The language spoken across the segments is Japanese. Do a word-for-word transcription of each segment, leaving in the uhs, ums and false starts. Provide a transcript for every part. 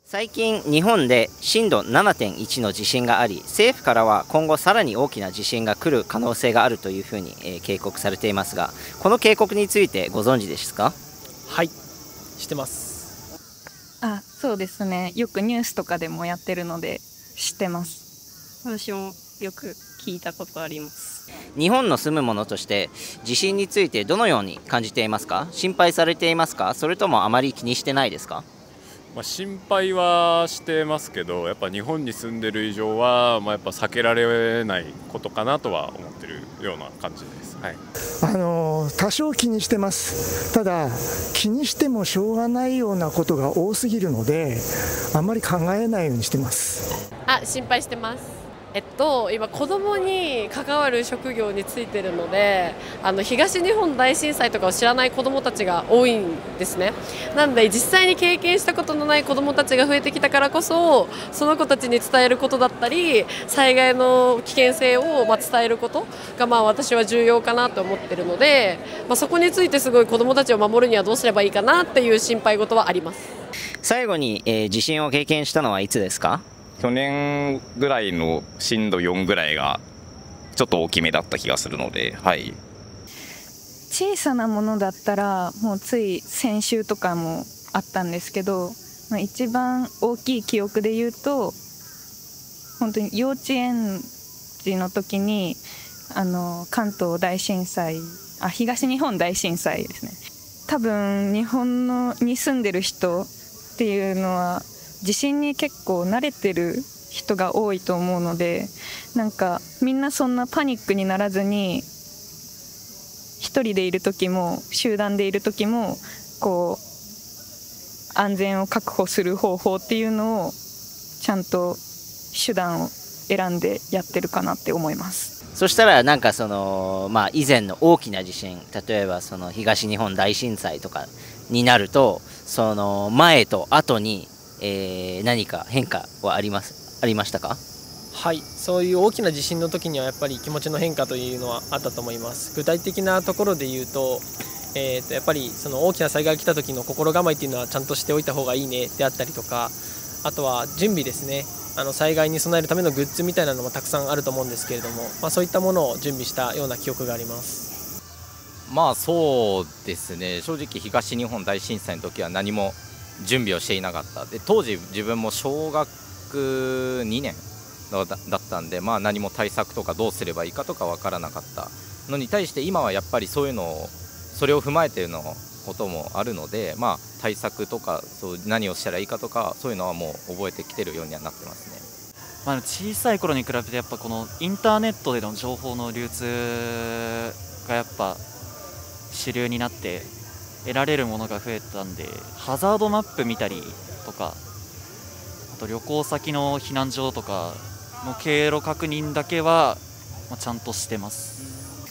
最近、日本で震度ななてんいちの地震があり、政府からは今後さらに大きな地震が来る可能性があるというふうに、えー警告されていますが、この警告についてご存知ですか？ はい、知ってます。 あ、そうですね。よくニュースとかでもやってるので知ってます。 私もよく聞いたことあります。 日本の住む者として地震についてどのように感じていますか？心配されていますか？それともあまり気にしてないですか？ まあ、心配はしてますけど、やっぱ日本に住んでる以上は、まあ、やっぱ避けられないことかなとは思ってるような感じです。はい、 あの多少気にしてます。ただ気にしてもしょうがないようなことが多すぎるので、あんまり考えないようにしてます。 あ、心配してます。えっと、今子供に関わる職業についてるので、あの東日本大震災とかを知らない子どもたちが多いんですね。なので実際に経験したことのない子どもたちが増えてきたからこそ、その子たちに伝えることだったり、災害の危険性をまあ伝えることがまあ私は重要かなと思ってるので、まあ、そこについてすごい子どもたちを守るにはどうすればいいかなっていう心配事はあります。 最後に、えー地震を経験したのはいつですか？ 去年ぐらいの震度よんぐらいがちょっと大きめだった気がするので、はい、 小さなものだったらもうつい先週とかもあったんですけど、まあ、一番大きい記憶で言うと本当に幼稚園児の時にあの関東大震災あ東日本大震災ですね。多分日本のに住んでる人っていうのは地震に結構慣れてる人が多いと思うので、なんかみんなそんなパニックにならずに一人でいる時も集団でいる時もこう安全を確保する方法っていうのをちゃんと手段を選んでやってるかなって思います。 そしたらなんかその、まあ、以前の大きな地震、例えばその東日本大震災とかになると、その前と後にえー、何か変化はありますありましたか？ はい、そういう大きな地震の時にはやっぱり気持ちの変化というのはあったと思います。具体的なところで言うと、えー、とやっぱりその大きな災害が来た時の心構えっていうのはちゃんとしておいた方がいいねであったりとか、あとは準備ですね。あの災害に備えるためのグッズみたいなのもたくさんあると思うんですけれども、まあ、そういったものを準備したような記憶があります。 まあそうですね、正直東日本大震災の時は何も準備をしていなかった。で当時自分も小学にねんだったんで、まあ、何も対策とかどうすればいいかとか分からなかったのに対して、今はやっぱりそういうのをそれを踏まえてるのこともあるので、まあ、対策とかそう何をしたらいいかとかそういうのはもう覚えてきてるようにはなってますね。 まあ、小さい頃に比べてやっぱこのインターネットでの情報の流通がやっぱ主流になって得られるものが増えたんで、ハザードマップ見たりとか、あと旅行先の避難所とかの経路確認だけは、まあ、ちゃんとしてます。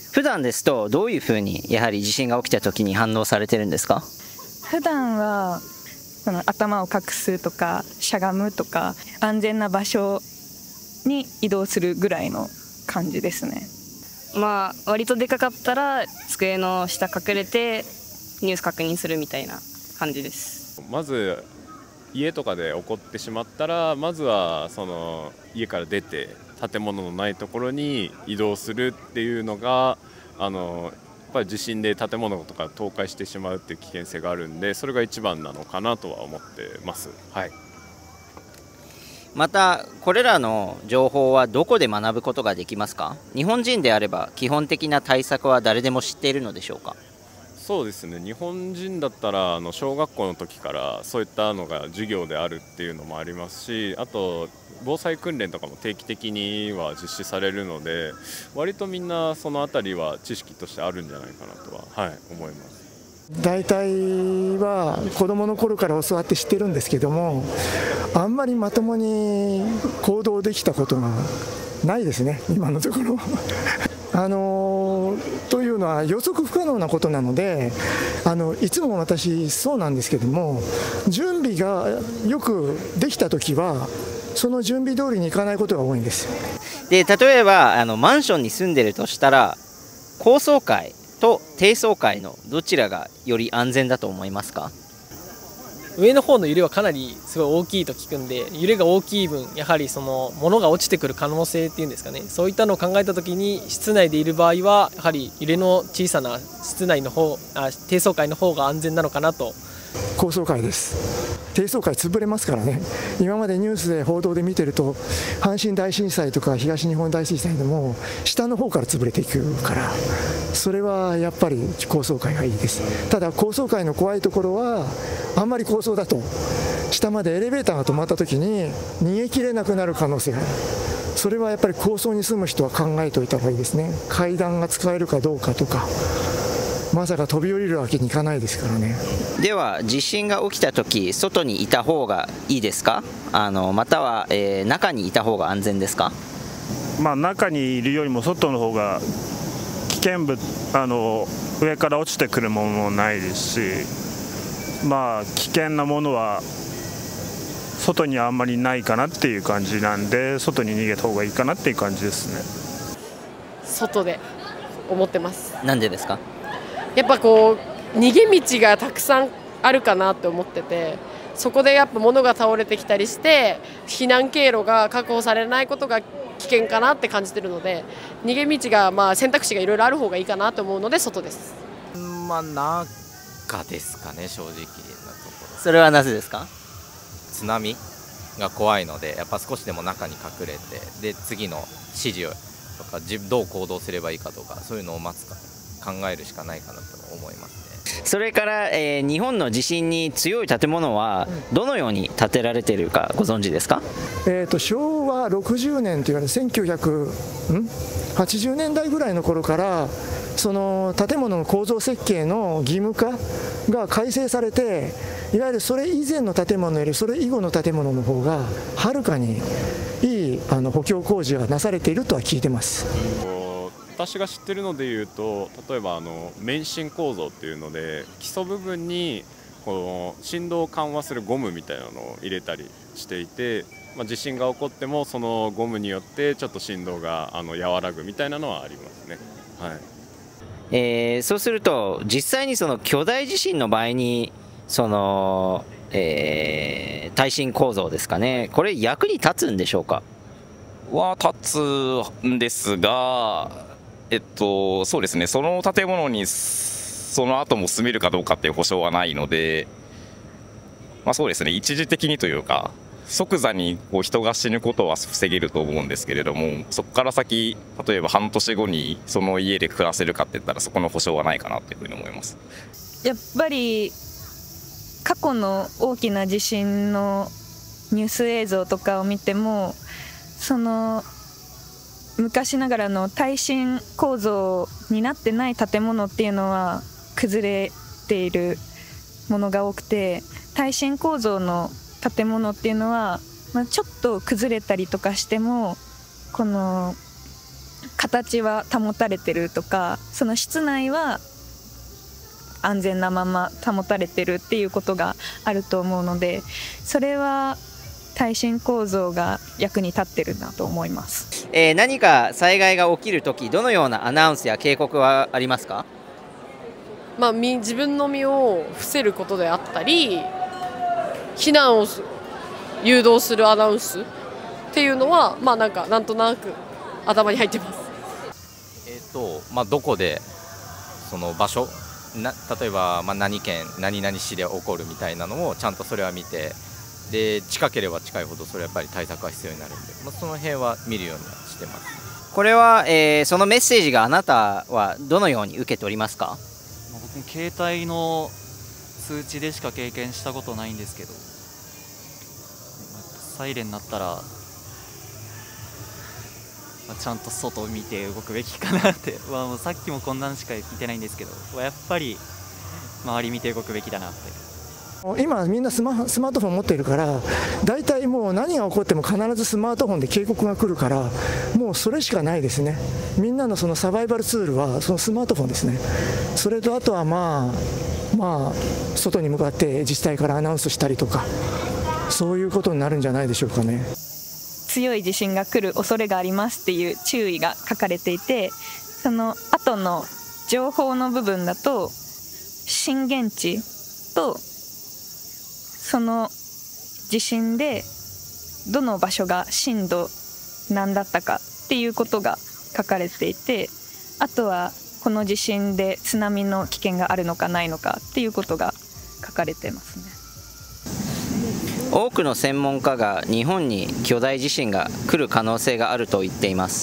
普段ですとどういうふうにやはり地震が起きた時に反応されてるんですか？ 普段はその頭を隠すとかしゃがむとか安全な場所に移動するぐらいの感じですね。 まあ割とでかかったら机の下隠れてニュース確認するみたいな感じです。 まず家とかで起こってしまったら、まずはその家から出て建物のないところに移動するっていうのが、あのやっぱり地震で建物とか倒壊してしまうっていう危険性があるんで、それが一番なのかなとは思ってます。はい、 またこれらの情報はどこで学ぶことができますか？日本人であれば基本的な対策は誰でも知っているのでしょうか？ そうですね、日本人だったらあの小学校の時からそういったのが授業であるっていうのもありますし、あと防災訓練とかも定期的には実施されるので、割とみんなそのあたりは知識としてあるんじゃないかなとは、はい、思います。 大体は子どもの頃から教わって知ってるんですけども、あんまりまともに行動できたことがないですね、今のところ。あのというのは予測不可能なことなので、あのいつも私そうなんですけども、準備がよくできたときはその準備通りにいかないことが多いんです。 で例えばあのマンションに住んでるとしたら、高層階と低層階のどちらがより安全だと思いますか？ 上の方の揺れはかなりすごい大きいと聞くんで、揺れが大きい分やはりその物が落ちてくる可能性っていうんですかね、そういったのを考えた時に室内でいる場合はやはり揺れの小さな室内の方あ低層階の方が安全なのかなと。 高層階です。低層階潰れますからね。今までニュースで報道で見てると、阪神大震災とか東日本大震災でも下の方から潰れていくから、それはやっぱり高層階がいいです。ただ高層階の怖いところは、あんまり高層だと下までエレベーターが止まった時に逃げきれなくなる可能性がある。それはやっぱり高層に住む人は考えておいた方がいいですね。階段が使えるかどうかとか、まさか飛び降りるわけにいかないですからね。 では地震が起きた時、外にいた方がいいですか、あのまたは、えー、中にいた方が安全ですか？ まあ、中にいるよりも外の方が危険物、あの上から落ちてくるものもないですし、まあ、危険なものは外にはあんまりないかなっていう感じなんで、外に逃げた方がいいかなっていう感じですね。 外で思ってます。 なんでですか？ やっぱこう逃げ道がたくさんあるかなって思ってて、そこでやっぱ物が倒れてきたりして避難経路が確保されないことが危険かなって感じてるので、逃げ道がまあ選択肢がいろいろある方がいいかなと思うので外です。 まあ中ですかね、正直なところ。 それはなぜですか？ 津波が怖いので、やっぱ少しでも中に隠れて、で次の指示をとか自分どう行動すればいいかとか、そういうのを待つか考えるしかないかなと思いますね。 それから、えー、日本の地震に強い建物はどのように建てられているかご存知ですか？ えーと昭和ろくじゅうねんといわれるせんきゅうひゃくはちじゅうねんだいぐらいの頃から、その建物の構造設計の義務化が改正されて、いわゆるそれ以前の建物よりそれ以後の建物の方がはるかにいいあの補強工事がなされているとは聞いてます。 私が知ってるのでいうと、例えばあの免震構造っていうので、基礎部分にこの振動を緩和するゴムみたいなのを入れたりしていて、まあ、地震が起こってもそのゴムによってちょっと振動があの和らぐみたいなのはありますね。はい。 えー、そうすると実際にその巨大地震の場合にその、えー、耐震構造ですかね、これ役に立つんでしょうか？ は立つんですが、えっとそうですね、その建物にその後も住めるかどうかっていう保証はないので、まあ、そうですね、一時的にというか即座にこう人が死ぬことは防げると思うんですけれども、そこから先例えば半年後にその家で暮らせるかって言ったらそこの保証はないかなというふうに思います。 やっぱり過去の大きな地震のニュース映像とかを見ても、その昔ながらの耐震構造になってない建物っていうのは崩れているものが多くて、耐震構造の建物っていうのは、まあ、ちょっと崩れたりとかしてもこの形は保たれてるとか、その室内は安全なまま保たれてるっていうことがあると思うので、それは耐震構造が役に立ってるなと思います。 えー、何か災害が起きるとき、どのようなアナウンスや警告はありますか？ まあ、自分の身を伏せることであったり、避難を誘導するアナウンスっていうのは、まあ、なんかなんとなく頭に入ってます。 えーとまあ、どこでその場所な、例えば、まあ、何県何々市で起こるみたいなのをちゃんとそれは見て、で近ければ近いほどそれはやっぱり対策が必要になるんで、まあ、その辺は見るようにはしてます。 これは、えー、そのメッセージがあなたはどのように受け取りますか？ 僕も携帯の通知でしか経験したことないんですけど、サイレンになったら、まあ、ちゃんと外を見て動くべきかなって、まあ、もうさっきもこんなんしか言ってないんですけど、やっぱり周り見て動くべきだなって。 今みんなスマ、スマートフォン持っているから、大体もう何が起こっても必ずスマートフォンで警告が来るから、もうそれしかないですね。みんなのそのサバイバルツールはそのスマートフォンですね。それとあとはまあまあ外に向かって自治体からアナウンスしたりとか、そういうことになるんじゃないでしょうかね。 強い地震が来る恐れがありますっていう注意が書かれていて、その後の情報の部分だと震源地とその地震でどの場所が震度何だったかっていうことが書かれていて、あとはこの地震で津波の危険があるのかないのかっていうことが書かれてますね。 多くの専門家が日本に巨大地震が来る可能性があると言っています。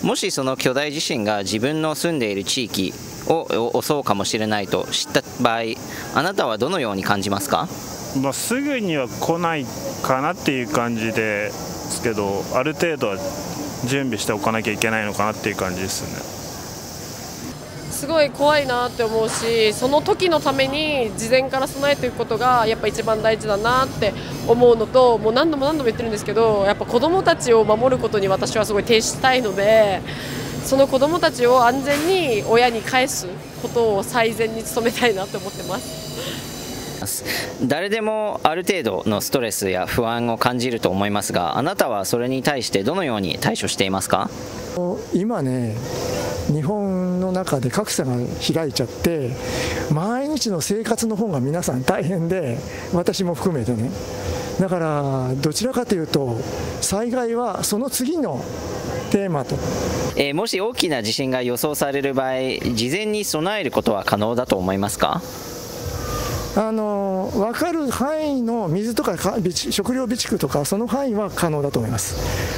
もしその巨大地震が自分の住んでいる地域を襲うかもしれないと知った場合、あなたはどのように感じますか？ まあ、すぐには来ないかなっていう感じですけど、ある程度は準備しておかなきゃいけないのかなっていう感じですね。 すごい怖いなって思うし、その時のために事前から備えていくことがやっぱ一番大事だなって思うのと、もう何度も何度も言ってるんですけど、やっぱ子どもたちを守ることに私はすごい徹したいので、その子どもたちを安全に親に返すことを最善に努めたいなって思ってます。 誰でもある程度のストレスや不安を感じると思いますが、あなたはそれに対してどのように対処していますか？ 今ね、日本の中で格差が開いちゃって、毎日の生活の方が皆さん大変で、私も含めてね。だからどちらかというと災害はその次のテーマと、 えー、もし大きな地震が予想される場合、事前に備えることは可能だと思いますか？ あの分かる範囲の水とか食料備蓄とか、その範囲は可能だと思います。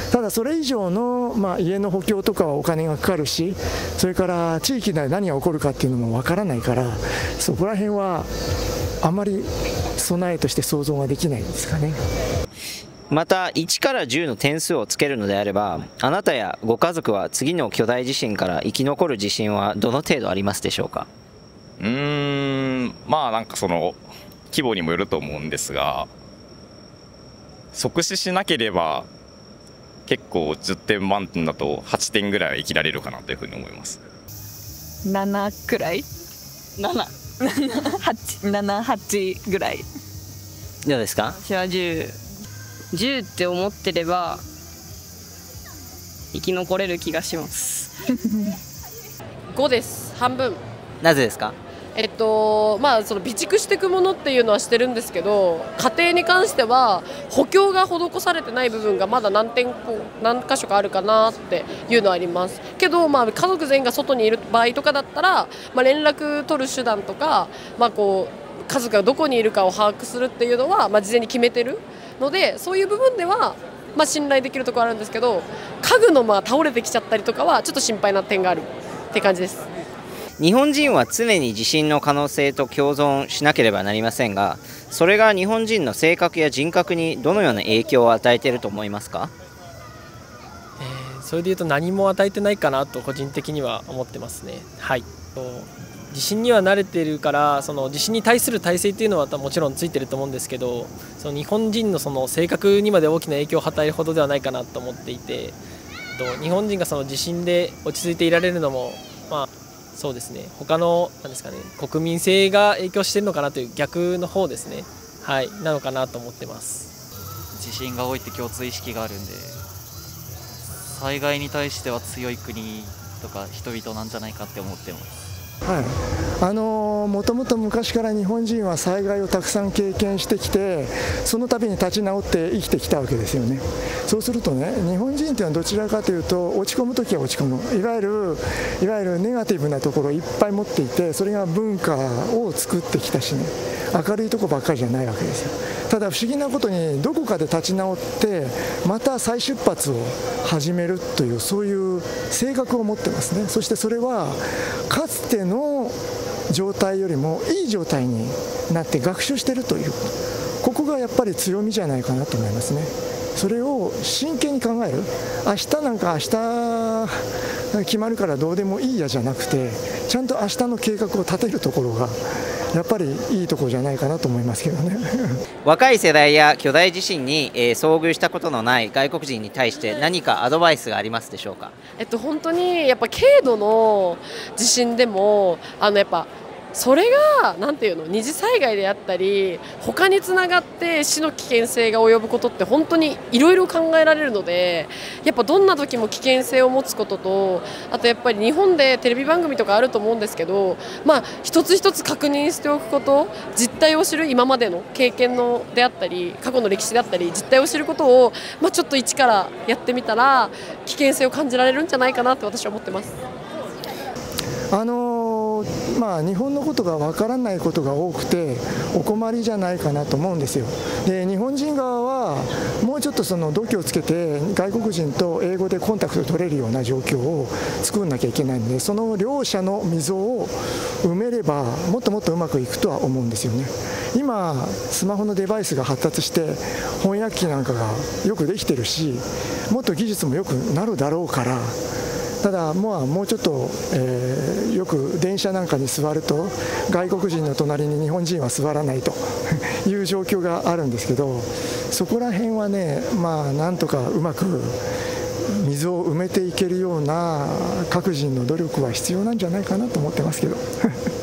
ただそれ以上の、まあ、家の補強とかはお金がかかるし、それから地域で何が起こるかっていうのも分からないから、そこら辺はあまり備えとして想像ができないんですかね。 またいちからじゅうの点数をつけるのであれば、あなたやご家族は次の巨大地震から生き残る自信はどの程度ありますでしょうか？ うーんまあなんかその規模にもよると思うんですが、即死しなければ結構じゅってん満点だとはちてんぐらいは生きられるかなというふうに思います。 ななくらいなな ななはちぐらい。 どうですか？ 私はじゅうじゅうって思ってれば生き残れる気がしますごです。半分。 なぜですか？ えっとまあ、その備蓄していくものっていうのはしてるんですけど、家庭に関しては補強が施されてない部分がまだ何点何箇所かあるかなっていうのはありますけど、まあ、家族全員が外にいる場合とかだったら、まあ、連絡取る手段とか、まあ、こう家族がどこにいるかを把握するっていうのは、まあ、事前に決めてるので、そういう部分では、まあ、信頼できるところあるんですけど、家具のまあ倒れてきちゃったりとかはちょっと心配な点があるって感じです。 日本人は常に地震の可能性と共存しなければなりませんが、それが日本人の性格や人格にどのような影響を与えていると思いますか？ えー、それでいうと何も与えてないかなと個人的には思ってますね。はい、地震には慣れているから、その地震に対する体制っていうのはもちろんついてると思うんですけど、その日本人のその性格にまで大きな影響を与えるほどではないかなと思っていて、日本人がその地震で落ち着いていられるのも、まあそうですね、他のなんですかね、国民性が影響しているのかなという逆の方ですね、はい、なのかなと思ってます。 地震が多いって共通意識があるんで、災害に対しては強い国とか人々なんじゃないかって思ってます。 はい、あのもともと昔から日本人は災害をたくさん経験してきて、その度に立ち直って生きてきたわけですよね。そうするとね、日本人っていうのはどちらかというと落ち込むときは落ち込む、いわゆるいわゆるネガティブなところをいっぱい持っていて、それが文化を作ってきたしね、明るいとこばっかりじゃないわけですよ。ただ不思議なことに、どこかで立ち直ってまた再出発を始めるという、そういう性格を持ってますね。そしてそれはかつての状態よりもいい状態になって学習しているという、ここがやっぱり強みじゃないかなと思いますね。それを真剣に考える、明日なんか明日決まるからどうでもいいやじゃなくて、ちゃんと明日の計画を立てるところがやっぱりいいところじゃないかなと思いますけどね若い世代や巨大地震に、えー、遭遇したことのない外国人に対して何かアドバイスがありますでしょうか？ えっと、本当にやっぱ軽度の地震でもあのやっぱそれがなんていうの、二次災害であったり他につながって死の危険性が及ぶことって本当にいろいろ考えられるので、やっぱどんな時も危険性を持つことと、あとやっぱり日本でテレビ番組とかあると思うんですけど、まあ一つ一つ確認しておくこと、実態を知る、今までの経験のであったり過去の歴史であったり実態を知ることを、まあ、ちょっと一からやってみたら危険性を感じられるんじゃないかなって私は思ってます。 あのまあ、日本のことがわからないことが多くてお困りじゃないかなと思うんですよ。で日本人側はもうちょっとその度胸をつけて外国人と英語でコンタクト取れるような状況を作んなきゃいけないので、その両者の溝を埋めればもっともっとうまくいくとは思うんですよね。今スマホのデバイスが発達して翻訳機なんかがよくできてるし、もっと技術もよくなるだろうから、ただもうもうちょっと、えー、よく電車なんかに座ると外国人の隣に日本人は座らないという状況があるんですけど、そこら辺はね、まあなんとかうまく溝を埋めていけるような各人の努力は必要なんじゃないかなと思ってますけど